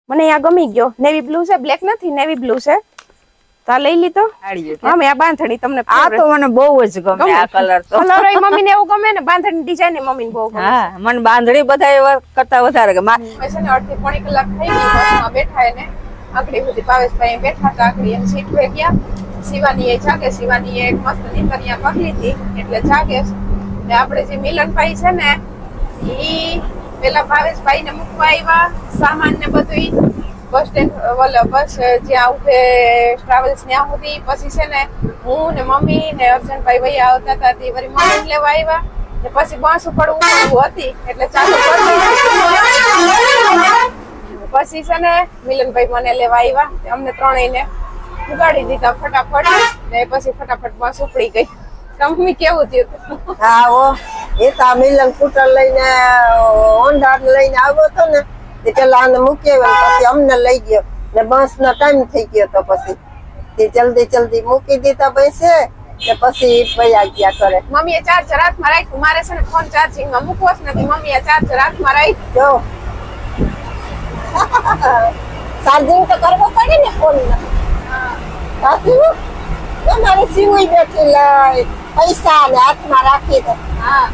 મને આ ગમી ગયો નેવી બ્લુ છે બ્લેક નથી નેવી બ્લુ છે તો આ લઈ લીધો હા મે આ બાંધણી તમને આ તો મને બહુ જ ગમે આ કલર તો કલર એ મમ્મીને એવું ગમે ને બાંધણી ડિઝાઇન એ મમ્મીને બહુ ગમે હા મને બાંધણી બધા એવા કરતા વધારે ગમે છે ને અડધી પોણી કલાક થઈ ગઈ બસમાં બેઠા એને આકડી સુધી પાવેશભાઈ બેઠા હતા આકડી એની સીટ પર ગયા શિવાની એ જાગે શિવાની એક મસ્ત નીકળિયા પકડી હતી એટલે જાગે ને આપણે જે મિલનભાઈ છે ને ઈ પેલા ભાવેશભાઈ ને મૂકવા આવ્યા સામાન ને બધું બસ સ્ટેન્ડ બસ જ્યાં ઉભે ટ્રાવેલ્સ ત્યાં સુધી પછી છે ને હું ને મમ્મી ને અર્જનભાઈ વૈયા આવતા હતા તે વળી મમ્મી લેવા આવ્યા ને પછી બસ ઉપર ઉભું હતી એટલે ચાલુ કરી પછી છે ને મિલનભાઈ મને લેવા આવ્યા અમને ત્રણેયને ઉગાડી દીધા ફટાફટ ને પછી ફટાફટ બસ ઉપડી ગઈ મમ્મી કેવું થયું હા ઓ એ તો મિલન સ્કૂટર લઈને હોન્ડા લઈને આવ્યો હતો ને તે પેલા આને મૂકી પછી અમને લઈ ગયો ને બસ નો ટાઈમ થઈ ગયો તો પછી તે જલ્દી મૂકી દીધા પૈસે ને પછી પૈયા ગયા કરે મમ્મીએ ચાર્જર હાથમાં રાખ્યું મારે છે ને ફોન ચાર્જિંગ માં મૂકવો જ નથી મમ્મીએ ચાર્જર હાથમાં રાખ્યો ચાર્જિંગ તો કરવો પડે ને ફોન સાચું મારે સીવી બેઠી લઈ પૈસા ને હાથમાં રાખી દે હા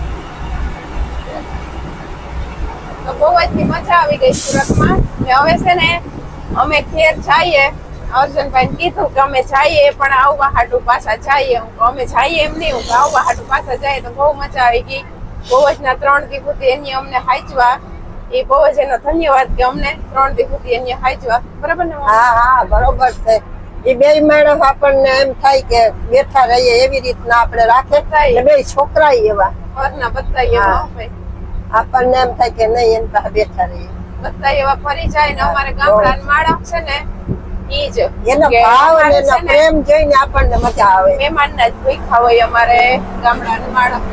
તો બહુ જ મજા આવી ગઈ સુરતમાં ને હવે છે ને અમે ઘેર જઈએ અર્જનભાઈ કીધું કે અમે જઈએ પણ આવવા હાટું પાછા જઈએ અમે જઈએ એમ નહીં હું આવવા હાટું પાછા જઈએ તો બહુ મજા આવી ગઈ બહુ જ ના 3 દિવસ એની અમને હાચવા એ બહુ જ એનો ધન્યવાદ કે અમને 3 દિવસ એની હાચવા બરાબર ને હા બરોબર છે એ બે માણસ આપણને એમ થાય કે બેઠા રહીએ એવી રીતના આપણે રાખે થાય બે છોકરા એવા ઘરના બધા એવા આપણને એમ થાય કે નહીં એમ પાસે બેઠા રહીએ બધા એવા ફરી જાય ને અમારે ગામડાના માણસ છે ને ઈ જ એનો ભાવ અને એનો પ્રેમ જોઈને આપણને મજા આવે મહેમાનના જ ભૂખ્યા હોય અમારે ગામડાના માણસ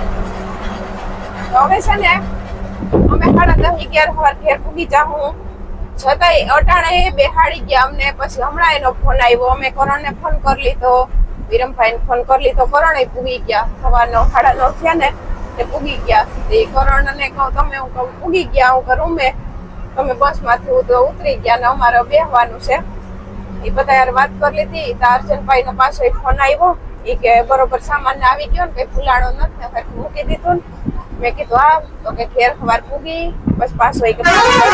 હવે છે ને અમે 10:30-11 વાર ઘેર પૂગી જાઉં છતાંય અટાણે બેહાડી ગયા અમને પછી હમણાં એનો ફોન આવ્યો અમે કરણને ફોન કરી લીધો વિરમભાઈને ફોન કરી લીધો કરણે પૂગી ગયા સવારનો 9:30 થયા ને તે પૂગી ગયા એ કરણને કહું તમે હું કહું પૂગી ગયા હું કરું મેં તમે બસમાંથી ઉતરી ગયા ને અમારે બેહવાનું છે એ બધા યાર વાત કરી લીધી તો અર્જનભાઈ નો પાછો ફોન આવ્યો એ કે બરોબર સામાન આવી ગયો ને કઈ ફૂલાણો નથી ને મૂકી દીધું ને મેં કીધું હા તો કે ઘેર સવાર પૂગી બસ પાછો તો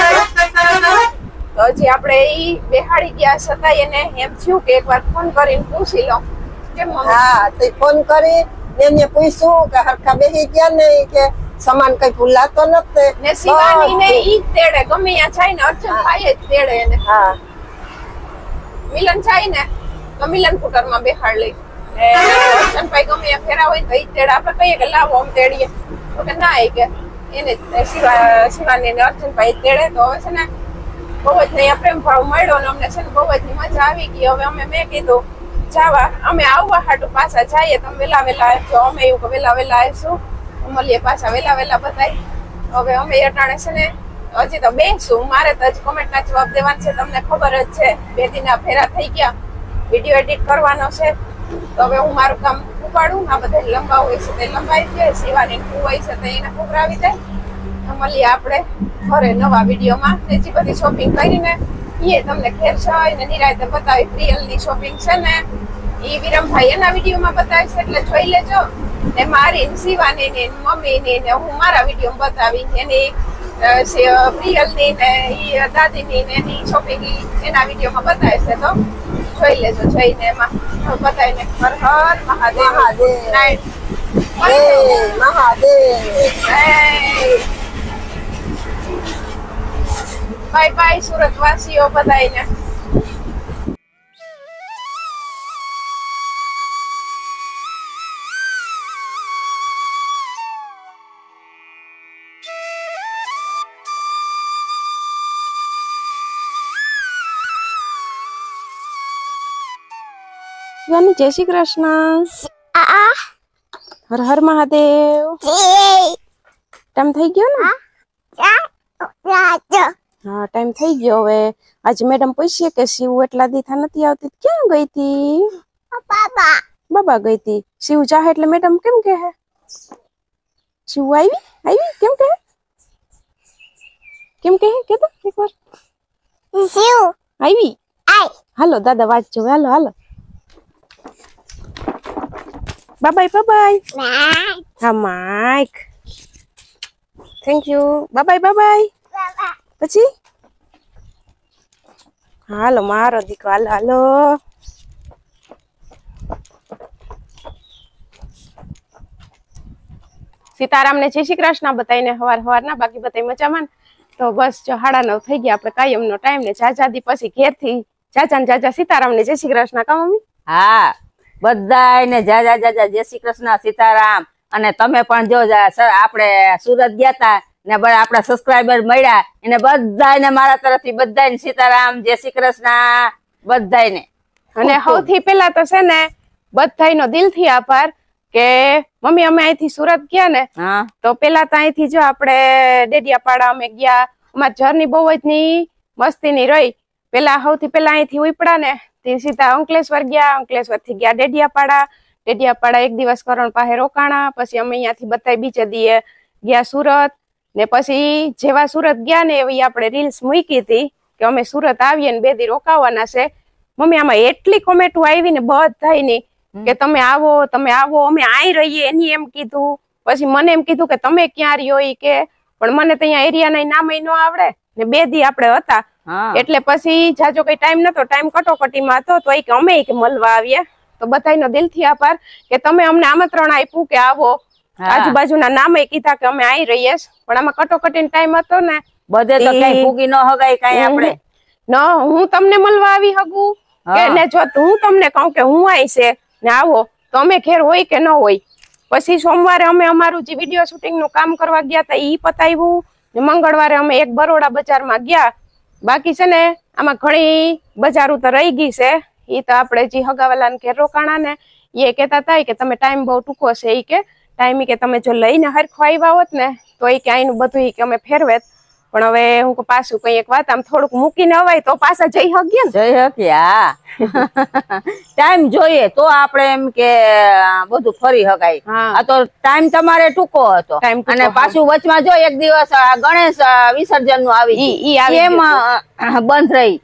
હજી આપણે ઈ બેહાડી ગયા છતાં એને એમ થયું કે એકવાર ફોન કરીને પૂછી લઉં કેમ હા તો ફોન કરી એને પૂછ્યું કે હરખા બેસી ગયા ને કે સામાન કઈ ભૂલાતો નથી ને શિવાની ને ઈ તેડે ગમે ત્યાં જાય ને અર્જનભાઈ જ તેડે એને હા મિલન જાય ને તો મિલન સ્કૂટર માં બેહાડ લઈ અર્જનભાઈ ગમે ત્યાં ફેરા હોય તો ઈ તેડે આપણે કહીએ કે લાવો આમ તેડીએ તો કે ના કે એને શિવાની ને અર્જનભાઈ તેડે તો હવે છે ને બહુ જ નહીં પ્રેમ ભાવ મળ્યો ને અમને છે ને બહુ જ મજા આવી ગઈ હવે અમે મેં કીધું જાવા અમે આવવા હાટું પાછા જઈએ તમે વેલા આવજો અમે એવું કે વેલા આવીશું મળીએ પાછા વેલા બધાય હવે અમે અટાણે છે ને હજી તો બેસું મારે તો હજી કોમેન્ટના જવાબ દેવાના છે તમને ખબર જ છે 2 દિનના ફેરા થઈ ગયા વિડીયો એડિટ કરવાનો છે તો હવે હું મારું કામ ઉપાડું આ બધા લંબાવ હોય છે તે લંબાઈ જાય શિવાની હોય છે તો એને ઉભરાવી દે મળીએ આપણે ઘરે નવા વિડીયોમાં તેજી બધી શોપિંગ કરીને એ તમને ઘેર જાય ને નિરાયતે બતાવી પ્રિયલની શોપિંગ છે ને એ વિરમભાઈ એના વિડીયોમાં બતાવીશ એટલે જોઈ લેજો ને મારી શિવાની ની મમ્મીની ને હું મારા વિડીયોમાં બતાવી એની પ્રિયલની ને ઈ દાદીની ને એની શોપિંગ એના વિડીયોમાં બતાવે છે તો જોઈ લેજો જોઈને એમાં બતાવીને હર હર Mahadev night Mahadev bye bye Surat વાસીઓ બધાને શિવાની જય શ્રી કૃષ્ણ હર હર મહાદેવ ટાઈમ થઈ ગયો ને હા ટાઈમ થઈ ગયો હવે આજે મેડમ પૂછીએ કે શિવ એટલા દીથા નથી આવતી ક્યાં ગઈ હતી બાબા ગઈ હતી શિવ જાહે એટલે મેડમ કેમ કહે શિવ આવી કેમ કહે કે તો એકવાર આવી હાલો દાદા વાંચજો હાલો હાલો બાય બાય હા માઈક થેન્ક યુ બાય પછી હાલો મારો દીકરો હાલો હાલો સીતારામ ને જય શ્રી કૃષ્ણ બતાવીને હવારના બાકી બતાવી મજામાં તો બસ જો 9:30 થઈ ગયા આપણે કાયમનો ટાઈમ ને જાજાદી પછી ઘેરથી જાજા સીતારામ ને જય શ્રી કૃષ્ણ કા મમ્મી હા બધાને જાજા જય શ્રી કૃષ્ણ સીતારામ અને તમે પણ જો આપણે સુરત ગયા તા ને આપડા સબસ્ક્રાઇબર મળ્યા એને બધાને મારા તરફથી બધાને સીતારામ જય શ્રી કૃષ્ણ બધાને અને સૌથી પહેલા તો છે ને બધાનો દિલથી આભાર કે મમ્મી અમે અહીંથી સુરત ગયા ને તો પેલા તો અહીંથી જો આપણે ડેડિયાપાડા અમે ગયા અમારી જર્ની બહુ જ ની મસ્તી ની રહી પેલા સૌથી પેલા અહીંથી ઉપડા ને તે સીધા અંકલેશ્વર ગયા અંકલેશ્વર થી ગયા ડેડિયાપાડા એક દિવસ કરણ પાસે રોકાણા પછી અમે અહીંયાથી બધા બીજે દીએ ગયા સુરત ને પછી જેવા સુરત ગયા ને એવી આપણે રીલ્સ મૂકી હતી કે અમે સુરત આવીએ ને 2 દી રોકાવાના છે મમ્મી આમાં એટલી કોમેન્ટો આવી ને બધાની કે તમે આવો અમે આઈ રહીએ એની એમ કીધું પછી મને એમ કીધું કે તમે ક્યાં રહ્યો ઈ કે પણ મને તો અહીંયા એરિયાના નામ ન આવડે ને 2 દી આપણે હતા એટલે પછી જાજો કઈ ટાઈમ નતો ટાઈમ કટોકટીમાં હતો તો કે અમે કે મળવા આવીએ તો બધાનો દિલથી આભાર કે તમે અમને આમંત્રણ આપ્યું કે આવો આજુબાજુના નામે કીધા કે અમે આઈ રહીએ પણ આમાં કટોકટીનો ટાઈમ હતો ને બધે તો કઈ ભૂગી ન હગાય કઈ આપણે ન હું તમને મળવા આવી હગું કે ને જો હું તમને કહું કે હું આઈ છે ને આવો તો અમે ઘેર હોય કે ન હોય પછી સોમવારે અમે અમારું જે વિડીયો શૂટિંગ નું કામ કરવા ગયા હતા ઈ પતાવ્યું ને મંગળવારે અમે એક બરોડા બજારમાં ગયા બાકી છે ને આમાં ઘણી બજારો તો રહી ગઈ છે ઈ તો આપણે જે હગાવાલા ઘેર રોકાણા ને એ કહેતા હતા કે તમે ટાઈમ બહુ ટૂંકો છે ઈ કે ટાઈમ કે તમે જો લઈને હરખો આવ્યા હોત ને તો એ કે આનું બધું કે અમે ફેરવેત પણ હવે હું પાછું કઈ એક વાત આમ થોડુંક મૂકીને અવાય તો પાછા જઈ શકીએ ને જઈ શકીએ હા ટાઈમ જોઈએ તો આપણે એમ કે બધું ફરી શકાય આ તો ટાઈમ તમારે ટૂંકો હતો અને પાછું વચમાં જો એક દિવસ ગણેશ વિસર્જન નું આવી એમ બંધ રહી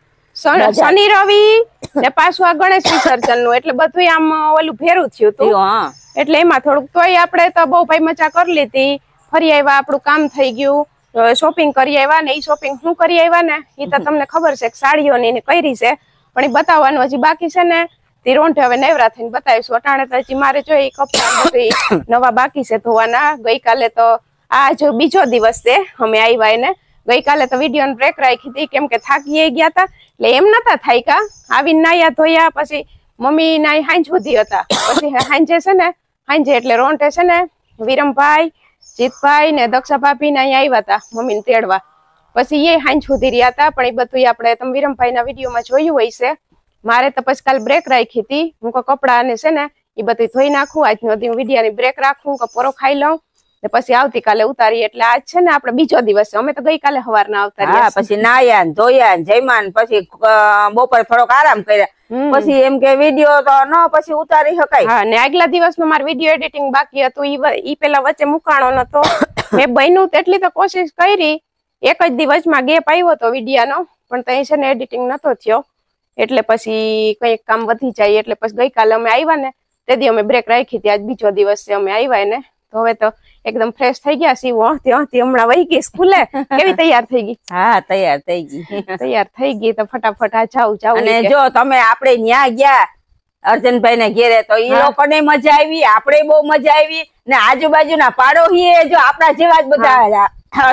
શનિ રવિ ને પાછું આ ગણેશ વિસર્જન નું એટલે બધું આમ ઓલું ભેરું થયું હતું એટલે એમાં થોડુંક તોય આપણે તો બહુ ભાઈ મજા કરી લીધી ફરી આવ્યા આપણું કામ થઈ ગયું શોપિંગ કરી આવ્યા ને ઈ શોપિંગ શું કરી આવ્યા ને ઈ તો તમને ખબર છે કે સાડીઓની ને કરી છે પણ એ બતાવવાનું હજી બાકી છે ને તે રોંઢે હવે નેવરા થઈને બતાવીશું અટાણે તો હજી મારે જો કપડા બધું નવા બાકી છે ધોવાના ગઈકાલે તો આજ બીજો દિવસ છે અમે આવ્યા એને ગઈકાલે તો વિડીયો ને બ્રેક રાખી હતી કેમ કે થાકી ગયા હતા એટલે એમ નતા થાયકા આવીને નાયા ધોયા પછી મમ્મી ના હાંજ સુધી હતા પછી હાંજે છે ને હાંજે એટલે રોંઢે છે ને વિરમભાઈ જીતભાઈ ને દક્ષા ભાભી ને અહીંયા આવ્યા હતા મમ્મી ને તેડવા પછી એ હાંજ સુધી રહ્યા હતા પણ એ બધું આપણે તમે વિરમભાઈ ના વિડીયોમાં જોયું હોય છે મારે તો પછી કાલ બ્રેક રાખી હતી હું કપડા ને છે ને એ બધું ધોઈ નાખું આજનો દી વિડીયો ની બ્રેક રાખું કપોરો ખાઈ લઉં ને પછી આવતીકાલે ઉતારી એટલે આજ છે ને આપણે બીજો દિવસ છે અમે તો ગઈકાલે સવારના આવતા પછી નાયા ધોયા જયમાન પછી બપોર થોડોક આરામ કર્યા પછી એમ કે વિડીયો તો ન પછી ઉતારી શકાય હા ને આગલા દિવસ નો મારો વિડીયો એડિટિંગ બાકી હતું ઈ પેલા વચ્ચે મુકાણો નતો મેં બન્યું તેટલી તો કોશિશ કરી એક જ દિવસમાં ગેપ આવ્યો હતો વિડીયાનો પણ તઈ છે ને એડિટિંગ નતો થયો એટલે પછી કઈક કામ વધી જાય એટલે પછી ગઈકાલે અમે આવ્યા ને તે દી અમે બ્રેક રાખી હતી આજ બીજો દિવસ છે અમે આવ્યા ને તો હવે તો એકદમ ફ્રેશ થઈ ગયા સીવો હમણાં વહી ગઈ સ્કૂલે કેવી તૈયાર થઈ ગઈ હા તૈયાર થઈ ગઈ તો ફટાફટ આ જાવ અને જો તમે આપણે ન્યા ગયા અર્જનભાઈ ને ઘેરે તો ઈ લોકોને મજા આવી આપણે બહુ મજા આવી ને આજુબાજુના પાડોશી જો આપણા જેવા જ બધા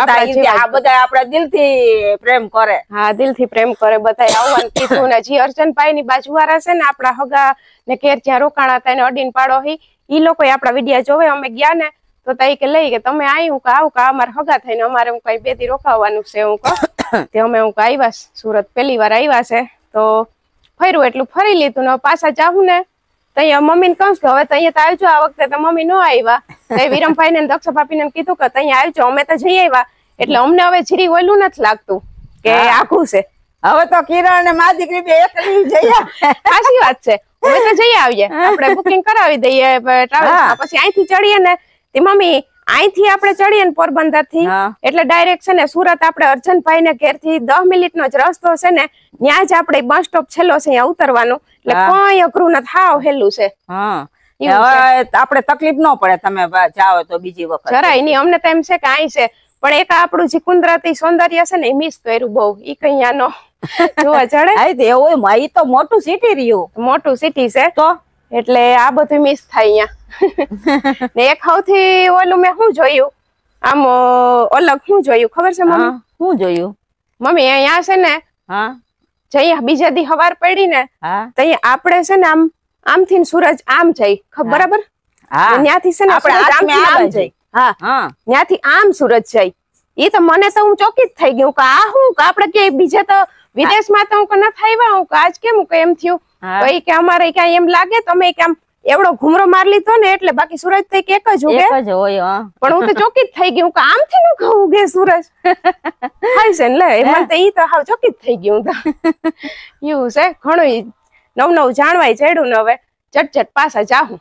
આ બધા આપણા દિલથી પ્રેમ કરે હા દિલથી પ્રેમ કરે બધા આવવાનું કીધું ને જે અર્જનભાઈ ની બાજુવાળા છે ને આપણા હગા ને ઘેર જ્યાં રોકાણા હતા એને અડીને પાડોશી ઈ લોકો આપણા વિડીયા જોવે અમે ગયા ને તો તઈ કે લઈ કે તમે આવું કે આવું કે અમારે હગા થઈને અમારે હું કઈ 2 દી રોકાવાનું છે હું તે અમે હું આવ્યા સુરત પહેલી વાર આવ્યા છે તો ફર્યું એટલું ફરી લીધું ને પાછા જાવું ને તઈ મમ્મી ને કહું કે હવે તઈ તો આવજો આ વખતે તો મમ્મી નો આવ્યા તો વિરમભાઈ ને દક્ષા ભાભી ને કીધું કે તઈ આવજો અમે તો જઈ આવ્યા એટલે અમને હવે જીરી ઓલું નથી લાગતું કે આખું છે હવે તો કિરણ ને મા દીકરી બે એકલી જઈએ સાચી વાત છે અમે તો જઈ આવીએ આપણે બુકિંગ કરાવી દઈએ ટ્રાવેલ્સમાં પછી અહીંથી ચડીએ ને તે મમ્મી અહીંથી આપણે ચડીએ ને પોરબંદર થી એટલે ડાયરેક્ટ છે ને સુરત આપણે અર્જનભાઈ ને ઘેર થી 10 મિનિટનો જ રસ્તો છે ને ત્યાં જ આપણે બસ સ્ટોપ છેલ્લો છે અહીંયા ઉતરવાનું એટલે કોઈ અઘરું નથી, હાવ હેલું છે. આપણે તકલીફ ન પડે તમે જાઓ તો બીજી વખત જરાય નહીં. અમને તો એમ છે કે અહીં છે પણ એક આપણું જે કુદરતી સૌંદર્ય છે ને એ મિસ કર્યું બહુ. ઈ કઈ આનો જોવા ચડે એવું એ તો મોટું સિટી રહ્યું, મોટું સિટી છે તો એટલે આ બધું મિસ થાય અહીંયા. ને એક સૌથી ઓલું મેં શું જોયું આમ અલગ શું જોયું ખબર છે મમ્મી? શું જોયું મમ્મી? અહીંયા છે ને જઈ બીજા દી હવાર પડી ને તો આપણે છે ને આમ આમથી સૂરજ આમ જાય બરાબર, ત્યાંથી છે ને આપણે આમ જાય. હા, ત્યાંથી આમ સૂરજ જાય. એ તો મને તો હું ચોકી જ થઈ ગયું કે આ હું કે આપણે કે બીજા તો વિદેશમાં તો હું ન થાય હું કે આજ કેમ કે એમ થયું તો કે અમારે ક્યાંય એમ લાગે તમે કે આમ એવડો ઘુમરો માર લીધો ને એટલે બાકી સૂરજ તો એક જ હોય પણ હું તો ચોકી જ થઈ ગયું કે આમથી ન કહું કે સૂરજ હાય છે ને લે મને તો ઈ તો હાવ ચોકી જ થઈ ગયું. એવું છે ઘણું નવું જાણવાય ચડ્યું ને હવે ચટચટ પાછા જાહું.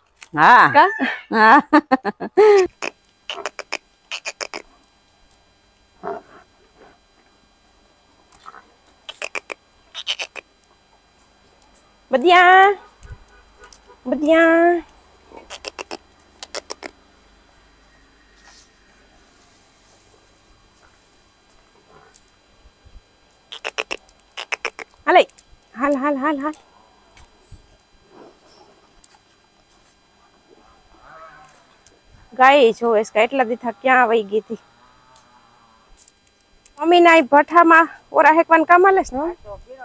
બધિયા બધિયા હાલે હાલ હાલ હાલ હાલ. ગાય જોવે એટલા દીધા ક્યાં વહી ગઈ હતી. મમ્મી ના ભઠ્ઠામાં ઓરા હેકવાન કામ આલે છે ને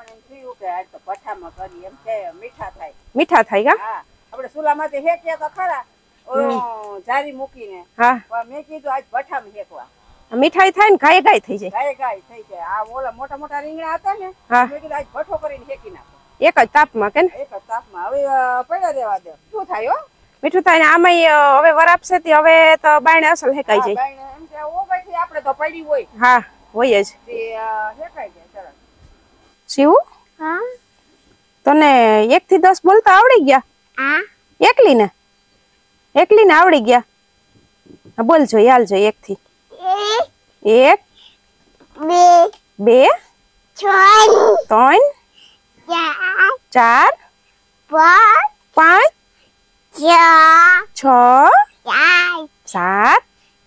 મીઠા થાય કા આપણે સુલામાંથી હેક્યા તો ખરા જારી મૂકીને મેં કીધું આજ ભઠ્ઠામાં હેકવા મીઠાઈ થાય ને ગાય ગાય થઈ જાય. ગાય થઈ જાય. આ ઓલા મોટા મોટા રીંગણા હતા ને મેં કીધું આજ ભઠ્ઠો કરીને હેકી નાખો એક જ તાપમાં કે એક જ તાપમાં. હવે પડ્યા દેવા દે શું થાય હો મીઠું થાય ને આમાં હવે વરાપશે તે હવે તો બાયણે અસલ હેકાઈ જાય. એમ કે ઓ ભાઈ આપણે તો પડી હોય. હા હોય જ હેકાઈ જાય સરસ. શિવ તને 1 થી 10 બોલતા આવડી ગયા? એકલી ને આવડી ગયા? બોલ જો હાલ જો 1 થી 1 2 3 4 5 6 7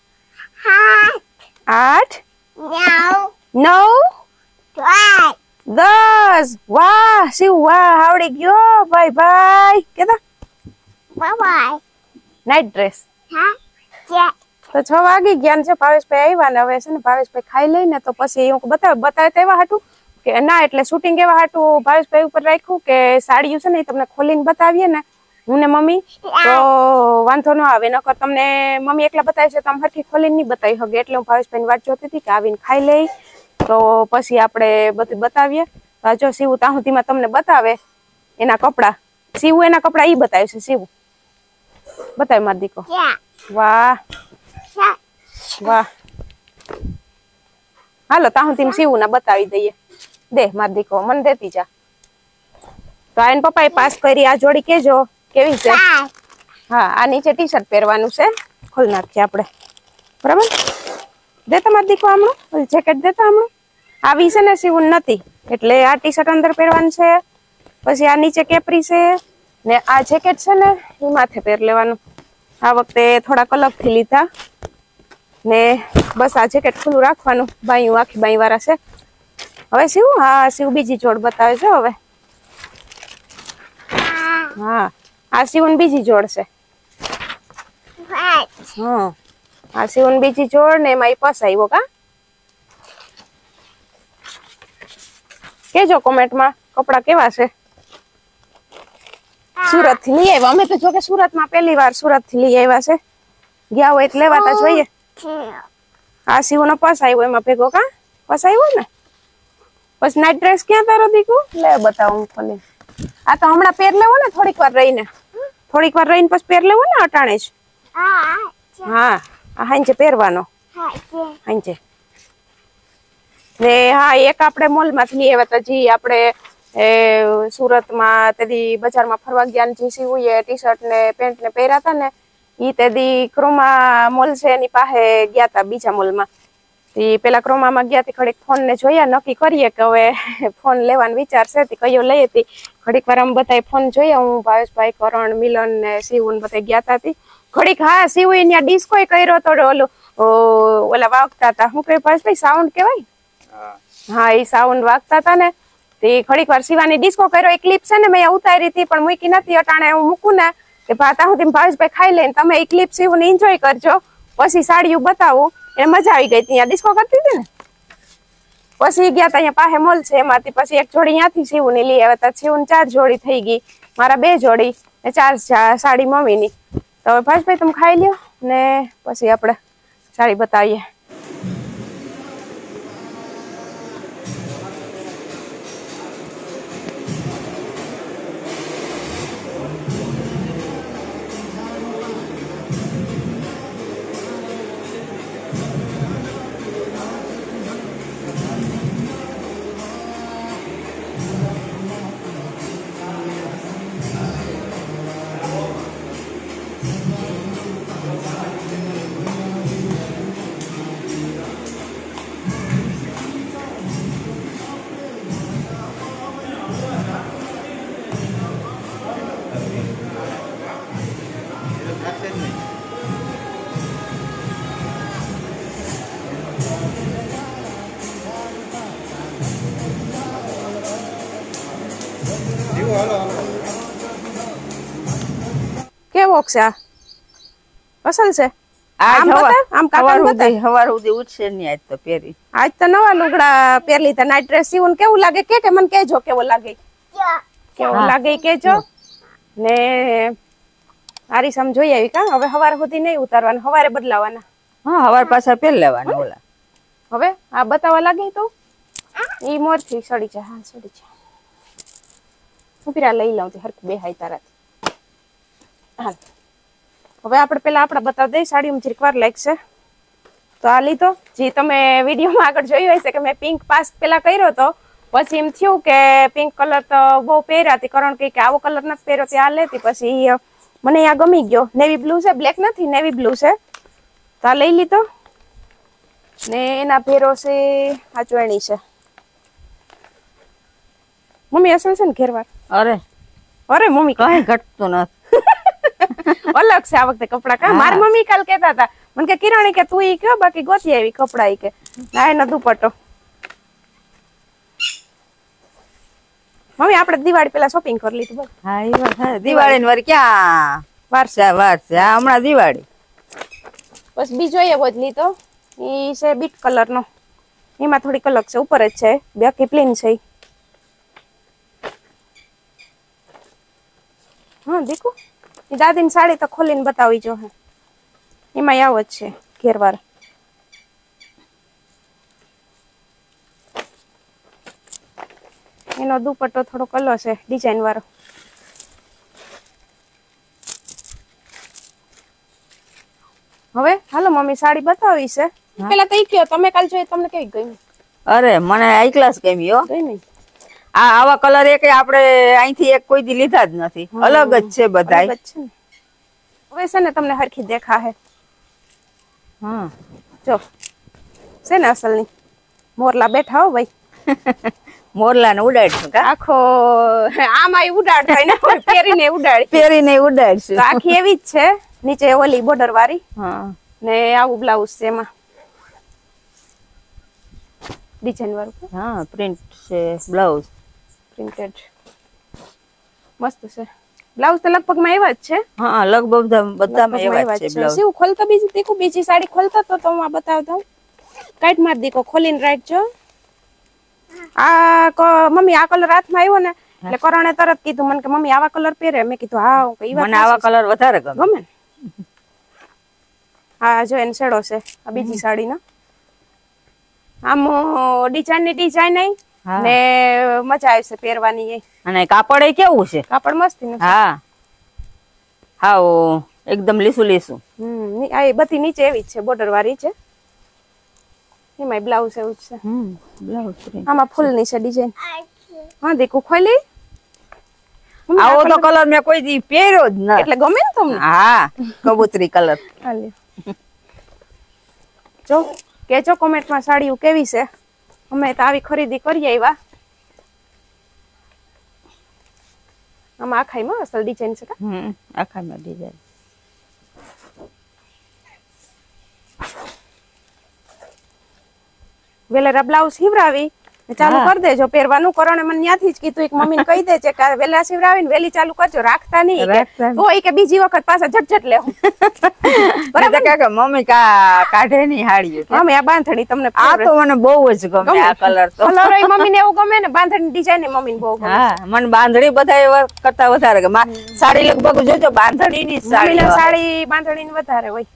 8 9 10. વાહ શિવ વાહ આવડી ગયો ભાઈ ભાઈ. કેતા નાઈટ ડ્રેસ તો 6 વાગી ગયા ને છે. ભાવેશભાઈ આવ્યા ને હવે છે ને ભાવેશભાઈ ખાઈ લઈને તો પછી હું બતાવે તો એવા હાટું કે ના એટલે શૂટિંગ એવા હાટું ભાવેશભાઈ ઉપર રાખ્યું કે સાડીયું છે ને તમને ખોલીને બતાવીએ ને હું ને મમ્મી તો વાંધો ન આવે. નકર તમને મમ્મી એકલા બતાવે છે તો આમ હરખી ખોલીને નહીં બતાવી શકે એટલે હું ભાવેશભાઈ ની વાત જોતી હતી કે આવીને ખાઈ લઈ તો પછી આપણે બધું બતાવીએ. જો શિવ ત્યાં સુધીમાં તમને બતાવે એના કપડા. શિવ એના કપડા ઈ બતાવે છે. શિવ બતાવે માર દીકો. વાહ વાહ હાલો ત્યાં સુધી શિવ ના બતાવી દઈએ. દે માર દીકો મને દેતી જા. તો આ એના પપ્પાએ પાસ કરી. આ જોડી કેજો કેવી છે. હા આ નીચે ટી શર્ટ પહેરવાનું છે. ખોલ નાખીએ આપણે બરાબર. દે તમાર દીકો હમણાં જેકેટ દેતા હમણાં આવી છે ને સીવું નથી એટલે આ ટી શર્ટ અંદર પહેરવાનું છે. પછી આ નીચે કેપરી છે ને આ જેકેટ છે ને એ માથે પહેર લેવાનું. આ વખતે થોડાક અલગથી લીધા ને બસ આ જેકેટ ખુલ્લું રાખવાનું. બાયું આખી બાઈ વાળા છે. હવે શિવ હા શિવ બીજી જોડ બતાવે છે હવે. હા આ શિવન બીજી જોડ છે. હા આ શિવન બીજી જોડ ને એમાં પસાવ્યો કા. કેજો કોમેન્ટમાં કપડા કેવા છે. સુરત થી લઈ આવ્યા અમે તો. જો કે સુરત માં પહેલી વાર સુરત થી લઈ આવ્યા છે. ગયા હોય એટલે લેવાતા જોઈએ. આ શિવનો પસાવ્યો એમાં ભેગો કા પસાવ્યો ને. પછી નાઈટ ડ્રેસ ક્યાં તારો દીકુ લે બતાવું ખોલી. આ તો હમણાં પહેર લેવો ને થોડીક વાર રહીને પછી પહેર લેવો ને અટાણે જ. હા આ હાંજે પહેરવાનો હાંજે. ને હા એક આપણે મોલ માંથી લઈ આવ્યા હતા. જે આપણે સુરત માં તેદી બજારમાં ફરવા ગયા જે સીવું ટી શર્ટ ને પેન્ટ ને પહેર્યા હતા ને ઈ તે દી ક્રોમા મોલ છે એની પાસે ગયા તા બીજા મોલમાં. પેલા ક્રોમામાં ગયા તી ઘડીક ફોન ને જોયા, નક્કી કરીએ કે હવે ફોન લેવાનો વિચાર છે તે કયો લઈએ તી. ઘડીક વાર આમ બધાય ફોન જોયા, હું ભાવેશભાઈ, કરણ, મિલન ને શિવું બધા ગયા તા. ઘડીક હા શિવ ત્યાં ડિસ્કો કર્યો તો ઓલું ઓલા વાગતા હતા, શું કહેવાય ભાવેશભાઈ, સાઉન્ડ કહેવાય? હા એ સાઉન્ડ વાગતા હતા ને તે ઘડીક વાર શિવાની ડિસ્કો કર્યો. એ ક્લિપ છે ને મેં ઉતારી હતી પણ મૂકી નથી, અટાણે હું મૂકું ને તે ભાતા હું તેમ ભાવેશભાઈ ખાઈ લઈને તમે એ ક્લિપ શિવને એન્જોય કરજો. પછી સાડીઓ બતાવું, એને મજા આવી ગઈ. ત્યાં ડિસ્કો કરતી હતી ને પછી ગયા તા અહીંયા પાસે મોલ છે એમાંથી. પછી એક જોડી ત્યાંથી શિવની લઈ આવ્યા હતા. શિવની 4 જોડી થઈ ગઈ, મારા 2 જોડી ને 4 સાડી મમ્મીની. તો હવે ભાવેશભાઈ તમે ખાઈ લ્યો ને પછી આપણે સાડી બતાવીએ. કેવો છે આ? અસલ છે? હવાર સુધી ઉઠશે ને આજ તો પહેરી. આજ તો નવા લુગડા પહેરી લીધા, નાઈટ ડ્રેસ સીવું. કેવું લાગે કે મને કહેજો કેવો લાગે, કેવો લાગે કહેજો ને. આરી સમ જોઈ આવી કા? હવે હવાર સુધી નહીં ઉતારવાના, હવારે બદલાવાના. હા હવાર પાછા પહેરી લેવાના ઓલા. હવે આ બતાવવા લાગે તો ઈ મોર થી સડી છે. હા સડી છે. હું પીરા લઈ લઉં તે હરખ બે હાઈ તારાથી. હા હવે આપણે પેલા આપડા બતાવી દઈએ સાડીમાં જરીક વાર લાગશે. તો આ લીધો જે તમે વિડીયોમાં આગળ જોયું હશે કે મેં પિંક પાસ પેલા કર્યો તો પછી એમ થયું કે પિંક કલર તો બહુ પહેર્યા હતી. કારણ કે આવો કલર નથી પહેર્યો તે આ લેતી. પછી મને આ ગમી ગયો. નેવી બ્લુ છે, બ્લેક નથી, નેવી બ્લુ છે. તો આ લઈ લીધો ને એના ભેરો છે આ ચોયણી છે. મમ્મી અસલ છે ને ઘેરવાર? અરે અરે મમ્મી કઈ ઘટતું નથી. અલગ છે આ વખતે કપડા કા. મારી મમ્મી કાલ કેતા હતા મને કે કિરણી કે તું ઈ કયો બાકી ગોતી આવી કપડા ઈ કે ના એનો દુપટ્ટો. મમ્મી આપણે દિવાળી પેલા શોપિંગ કરી લીધું. હા એ વાત દિવાળી ની વાર ક્યાં વાર છે હમણાં દિવાળી. બસ બીજો એવો જ લીધો. ઈ છે બીટ કલર નો, એમાં થોડીક અલગ છે, ઉપર જ છે, બાકી પ્લેન છે. હા દેખો એ દાદીની સાડી તો ખોલીને બતાવી જો. હે એમાં આવો જ છે ઘેરવાર. એનો દુપટ્ટો થોડો કલો છે ડિઝાઇન વાળો. હવે હાલો મમ્મી સાડી બતાવી છે. પેલા કઈ કયો તમે કાલ જોઈ તમને કેવી ગમી? અરે મને હાઈ ક્લાસ ગમી હો. ગમી આ આવા કલર એક આપણે અહીંથી એક કોઈ દી લીધા જ નથી. અલગ જ છે બધાય. હવે છે ને તમને હરખી દેખા હે. હા જો છે ને અસલની મોરલા બેઠા હો ભાઈ. મોરલા ને ઉડાડશું કા? આખો આમાં ઉડાડતા ને પહેરીને ઉડાડશું. આખી એવી જ છે. નીચે ઓલી બોર્ડર વાળી ને આવું બ્લાઉઝ છે એમાં ડિઝાઇન વાળું. હા પ્રિન્ટ છે બ્લાઉઝ, પ્રિન્ટેડ મસ્ત છે. બ્લાઉઝ તો લગભગ માં એવા જ છે. હા લગભગ બધામાં એવા જ છે બ્લાઉઝ. શું ખોલતા બીજી દેખો બીજી સાડી ખોલતા તો હું આ બતાવતા કાઈટ માર દીકો ખોલીને રાખજો. આ મમ્મી આ કલર હાથમાં આવ્યો ને એટલે કરણે તરત કીધું મને કે મમ્મી આવા કલર પહેરે. મેં કીધું હા મને આવા કલર વધારે ગમે. હા જો એને શેડો છે આ બીજી સાડીનો. આમ ડિઝાઇન ની ડિઝાઇન ને મજા આવશે પહેરવાની. અને કાપડ કેવું છે? કાપડ મસ્તી. હા હા એકદમ લીસું લીસું. આ બધી નીચે એવી જ છે, બોર્ડર વાળી છે. એમાં બ્લાઉઝ એવું જ છે. બ્લાઉઝ આમાં ફૂલ ની છે ડિઝાઇન. હા દેખો ખોલી. આવો તો કલર મેં કોઈ દી પહેર્યો જ ન. એટલે ગમે ને તમને? હા, કબૂતરી કલર. હાલે જો કેજો કોમેન્ટમાં સાડીઓ કેવી છે. અમે તો આવી ખરીદી કરી આવ્યા. આમાં આખાઈમાં અસલ ડિઝાઇન છે કા? આખામાં ડિઝાઇન. વેલેરા બ્લાઉઝ સીવરાવી ચાલુ કરી દેજો પહેરવાનું. કરણે મને ત્યાંથી જ કીધું એક મમ્મીને કહી દે છે કે વેલા સીવરાવીને વેલી ચાલુ કરજો, રાખતા નહીં તો કે બીજી વખત પાછા ઝટઝટ લેવું. બરાબર કે મમ્મી કાઢે નહીં હાડીઓ. મમ્મી આ બાંધણી તમને આ તો મને બહુ જ ગમે આ કલર તો. કલર એ મમ્મીને એવું ગમે ને, બાંધણી ડિઝાઇન એ મમ્મીને બહુ ગમે. હા, મને બાંધણી બધા કરતા વધારે ગમે. સાડી લગભગ જોજો બાંધણી ની સાડી બાંધણી ની વધારે હોય.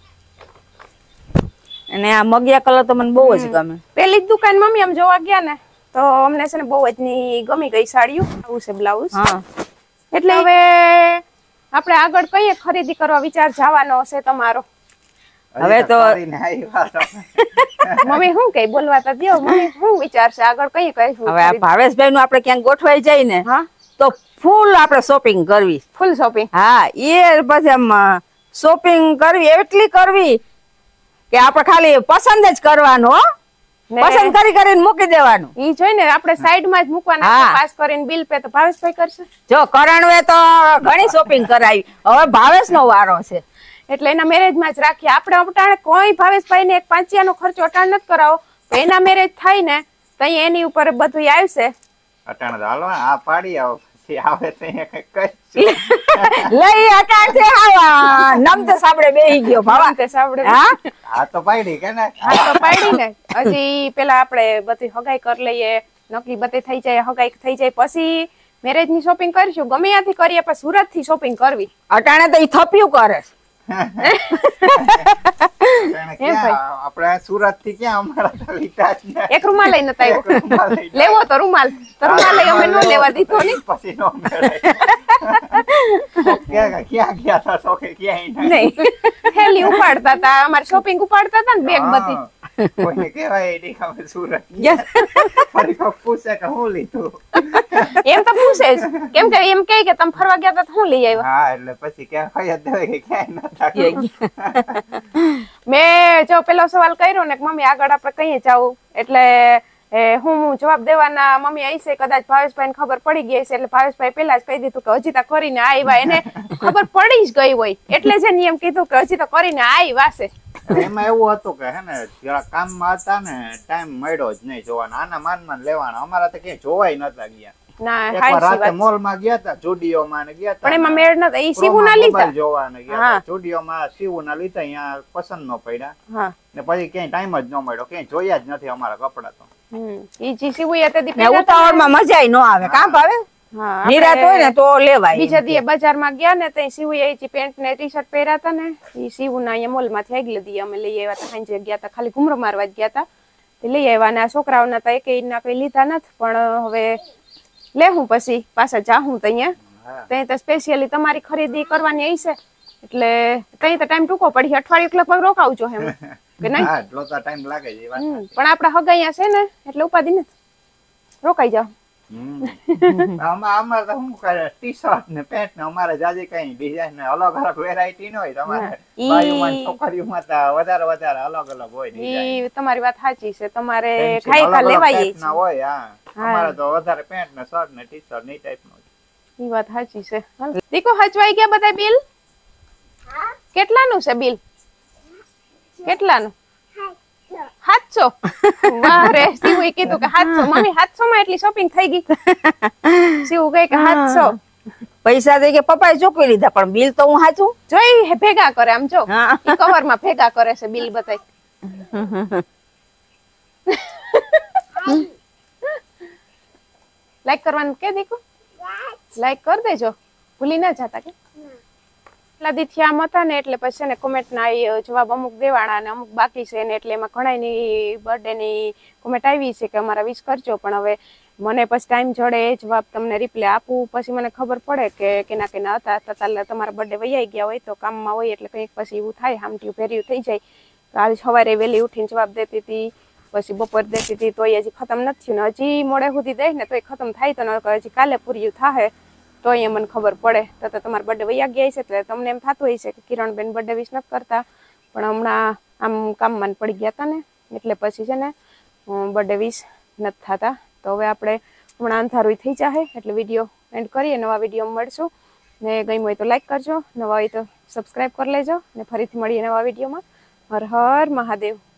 અને આ મગિયા કલર તો મને બહુ જ ગમે. પેલી જ દુકાન મમ્મી આમ જોવા ગયા ને તો અમને છે ને બહુ જ ની ગમી ગઈ સાડીઓ. આવું છે બ્લાઉઝ. એટલે હવે આપણે આગળ કઈ ખરીદી કરવા વિચાર જવાનો હશે તમારો? હવે તો મમ્મી શું કઈ બોલવા તો દો. મમ્મી શું વિચાર છે આગળ કઈ કરીશું? હવે આ ભાવેશભાઈ નું આપણે ક્યાંક ગોઠવાઈ જાય ને તો ફૂલ આપણે શોપિંગ કરવી. Full shopping? હા, એ પછી આમ શોપિંગ કરવી એટલી કરવી કે આપણે ખાલી પસંદ જ કરવાનો, પસંદ કરીને મૂકી દેવાનું. ઈ જોઈને આપણે સાઈડ માં જ મૂકવાના. પાસ કરીને બિલ પે તો ભાવેશભાઈ કરશે. જો કરણવે તો ઘણી શોપિંગ કરાવી, હવે ભાવેશ નો વારો છે એટલે એના મેરેજ માં જ રાખીએ. આપણે અટાણે કોઈ ભાવેશભાઈ ને એક પાંચિયાનો ખર્ચો અટાણ નથી કરાવો. એના મેરેજ થાય ને તો એની ઉપર બધું આવશે. અટાણે તો હાલો આ પાડી આવો આવે તો લઈ અટાણથી આવા નમ તો સાબડે બેહી ગયો ભાવા તે સાબડે. આ તો પાડી કે ને? આ તો પાડી ને. હજી પેલા આપણે બધી હગાઈ કરી લઈએ, નક્કી બધી થઈ જાય, હગાઈ થઈ જાય પછી મેરેજ ની શોપિંગ કરીશું. ગમે ત્યાંથી કરીએ પણ સુરત થી શોપિંગ કરવી. અટાણે તો ઈ થપ્યું કરે આપણે સુરત થી ક્યાં અમારા લીધા જ ને. એક રૂમાલ લઈને આવ્યો. લેવો તો રૂમાલ લઈ અમે ન લેવા દીધો ને. પછી નો ક્યાં ગયા હતા તો કે ક્યાંય નહીં. થેલી ઉપાડતા હતા, અમારે શોપિંગ ઉપાડતા હતા ને બેગ બધી. કોઈને કહેવાય નહીં ખબર સુરત. ફરી પૂછે કે હું લીધું. એમ તો પૂછે જ, કેમ કે એમ કે તમે ફરવા ગયા હતા હું લઈ આવ્યા. હા, એટલે પછી ક્યાં ખયા દેવાય કે ક્યાંય નતા. મેં જો પેલો સવાલ કર્યો ને કે મમ્મી આગળ આપણે કઈ જાવું, એટલે હું જવાબ દેવાના મમ્મી આવી છે કદાચ ભાવેશભાઈ ને ખબર પડી ગઈ છે. એટલે ભાવેશભાઈ પેલા જ કહી દીધું કે હજી તો કરીને આવ્યા. એને ખબર પડી જ ગઈ હોય એટલે જ એમ કીધું કે હજી તો કરીને આવ્યા છે. એમાં એવું હતું કે હે ને જરા કામમાં હતા ને ટાઈમ મળ્યો જ નહીં જોવાનો. આના માનમાં લેવાના. અમારા તો ક્યાંય જોવાય નતા ગયા. રાતે મોલ માં ગયા હતા, જુડિયો માં ગયા હતા, પણ એમાં મેળ નતો. ઈ સીવું ના લીધા જોવાને ગયા હતા. જુડિયો માં સીવું ના લીધા, અહીંયા પસંદ નો પડ્યા ને પછી ક્યાંય ટાઈમ જ ન મળ્યો. ક્યાંય જોયા જ નથી અમારા કપડા તો. ઈ જી સીવું હતી ઉતાવળમાં મજા ન આવે. કામ ભાવે નિરાત હોય ને તો લેવાય. બીજા દી બજારમાં ગયા ને તો સીવું પેન્ટ ને ટી શર્ટ પહેર્યા હતા ને ઈ સીવું ના અહીંયા મોલ માંથી આગલે દી અમે લઈ આવ્યા હતા. સાંજે ગયા હતા, ખાલી ઘુમરો મારવા જ ગયા હતા, લઈ આવ્યા. ને આ છોકરાઓના તો એક ના કઈ લીધા નથી, પણ હવે લેવું પછી પાછા જાહું તો અહીંયા. ત્યાં તો સ્પેશિયલી તમારી ખરીદી કરવાની આવી છે એટલે કઈ તો ટાઈમ ટૂંકો પડી. અઠવાડિયું લગભગ રોકાવજો એમ કે નહીં? એટલો તો ટાઈમ લાગે છે. પણ આપડા હગાઈયા છે ને એટલે ઉપાધિ નથી, રોકાઈ જાવ. અમારે તો શું કરે, ટી શર્ટ ને પેન્ટ ને અમારે જાજી કઈ ડિઝાઇન ને અલગ અલગ વેરાયટી ન હોય. તમારે બાયુમાં છોકરીઓમાં તો વધારે અલગ અલગ હોય. ઈ તમારી વાત સાચી છે. તમારે ખાઈ લેવાય ના હોય. અમારે તો વધારે પેન્ટ ને શર્ટ ને ટી શર્ટ ની ટાઈપ નો. ઈ વાત સાચી છે. દીકો હચવાઈ ગયા બધા બિલ? કેટલાનું છે બિલ? કેટલાનું? 700. વાહ રે, શિવું કીધું કે 700. મમ્મી 700 માં એટલી શોપિંગ થઈ ગઈ? શિવું કહે કે 700. પૈસા દઈ કે પપ્પાએ ચૂકવી લીધા, પણ બિલ તો હું સાચું જોઈ ભેગા કરે. આમ જો ઈ કવર માં ભેગા કરે છે બિલ બતાય. લાઈક કરવાનું કે દીકુ? લાઈક કરી દેજો, ભૂલી ના જતા કે. એટલા દી આમ હતા ને એટલે પછી ને કોમેન્ટ ના જવાબ અમુક દેવાના અને અમુક બાકી છે ને એટલે એમાં ઘણાની બર્થડે ની કોમેન્ટ આવી છે કે અમારા વિશ કરજો. પણ હવે મને પછી ટાઈમ જોડે જવાબ તમને રિપ્લાય આપું પછી મને ખબર પડે કે કેના કેના હતા. તમારા બર્થડે વૈયાઈ ગયા હોય તો કામમાં હોય એટલે કંઈક પછી એવું થાય, હામટીયું ભેર્યું થઈ જાય. આજ સવારે વહેલી ઉઠીને જવાબ દેતી હતી, પછી બપોર દેતી હતી, તોય હજી ખતમ નથી થયું ને હજી મોડે સુધી દે ને તોય ખતમ થાય તો હજી કાલે પૂર્યું થાય. તો અહીંયા મને ખબર પડે. તો તમારા બર્થડે વૈયા ગયા છે એટલે તમને એમ થતું હોય છે કે કિરણબેન બર્થડે વિશ નથી કરતા, પણ હમણાં આમ કામમાં પડી ગયા હતા ને એટલે પછી છે ને બર્થડે વિશ નથી થતા. તો હવે આપણે હમણાં અંધારું થઈ જાય એટલે વિડીયો એન્ડ કરીએ. નવા વિડીયો મળશું ને ગમ્યું હોય તો લાઈક કરજો, નવા હોય તો સબસ્ક્રાઈબ કરી લેજો ને ફરીથી મળીએ નવા વિડીયોમાં. હર હર મહાદેવ.